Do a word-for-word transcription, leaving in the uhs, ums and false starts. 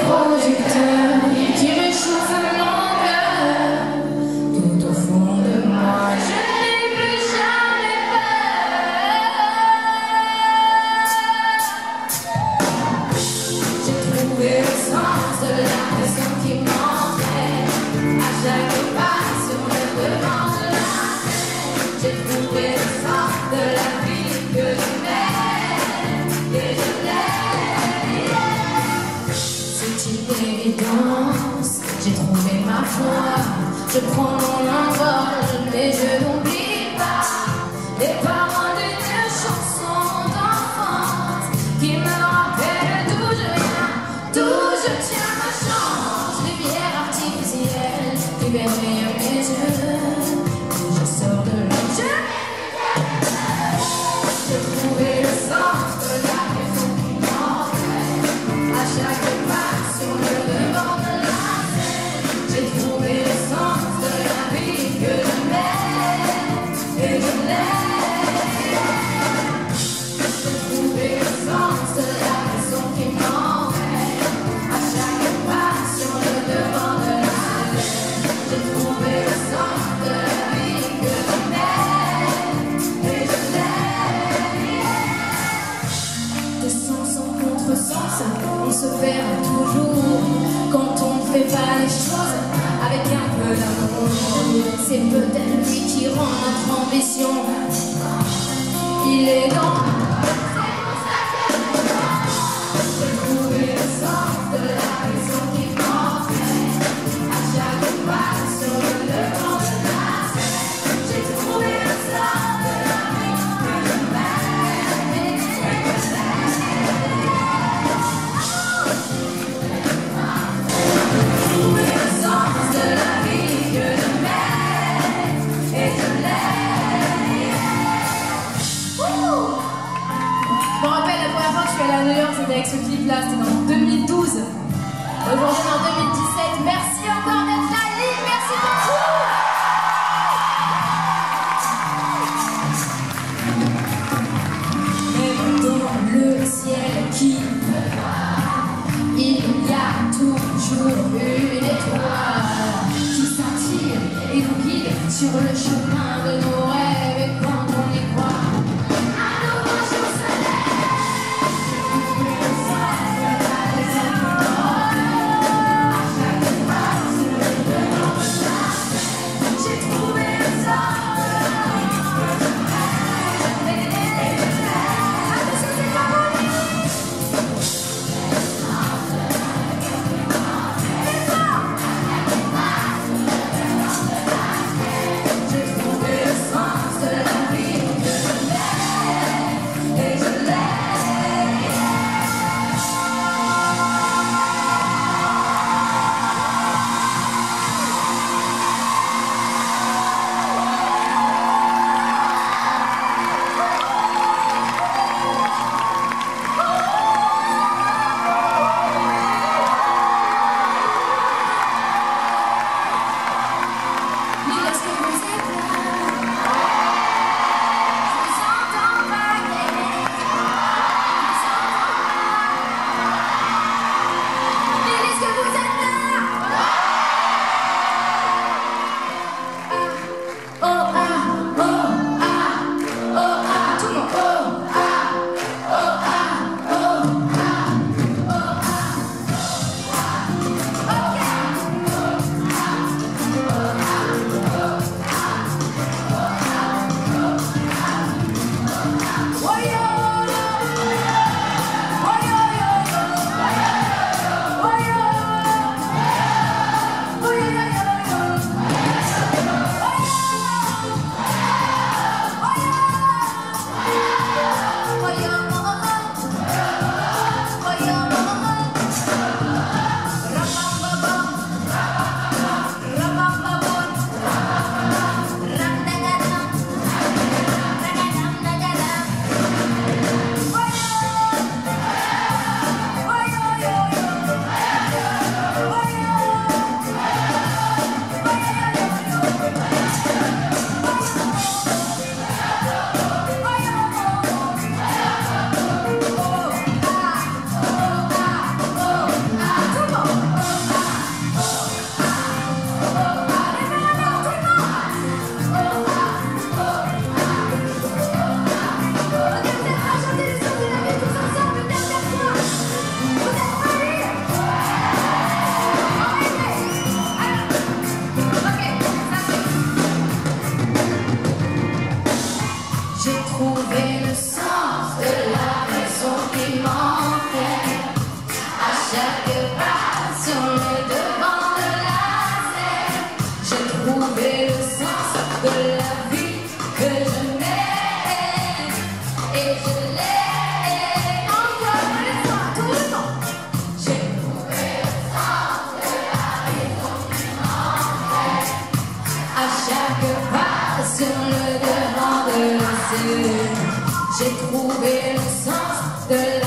projecteurs qui réchauffent mon cœur. Tout au fond de moi, je n'ai plus jamais peur. J'ai trouvé le sens de la raison qui manquait à chaque pas sur le devant de la scène. J'ai trouvé le sens de la vie que je mène et je l'aime. C'est une évidence, j'ai trouvé ma foi. Je prends mon envol, mais je n'oublie pas les paroles d'une chanson d'enfance qui me rappelle d'où je viens, d'où je tiens ma chance. Lumière artificielle qui berce mes yeux, je sors de là. J'ai trouvé le sens de la raison qui manquait à chaque pas sur le devant de la scène. J'ai trouvé le sens de la vie que je mène et je l'aime. J'ai trouvé le sens de la raison qui manquait à chaque pas sur le devant de la scène. J'ai trouvé le sens de la vie que je mène et je l'aime. De sens en contresens, on se perd toujours quand on ne fait pas les choses avec un peu d'amour. C'est peut-être lui qui rend notre ambition. Il est dans. J'ai trouvé le sens de la raison qui manquait à chaque pas sur le devant de la scène. J'ai trouvé le sens de la vie que je mène et je l'aime. J'ai trouvé le sens de la vie que je mène et je l'aime. Wouh! Je me rappelle la première fois que je suis allée à New York, c'était avec ce clip-là, c'était en deux mille douze. Aujourd'hui, on est en deux mille dix-sept. Merci encore d'être là, Lille, merci beaucoup. Même dans le ciel qui il y a toujours une étoile qui s'attire et nous guide sur le chemin de nos rêves. Et quand on y croit, un nouveau jour se lève. J'ai trouvé le sens de la vie que je mène et je l'aime. Attention, c'est pas bon. J'ai trouvé le sur le devant de la scène. J'ai trouvé le sens de la vie que je mène. Et je l'ai encore une fois, tout le temps. J'ai trouvé le sens de la raison qui m'entraîne. À chaque pas sur le devant de la scène, j'ai trouvé le sens de la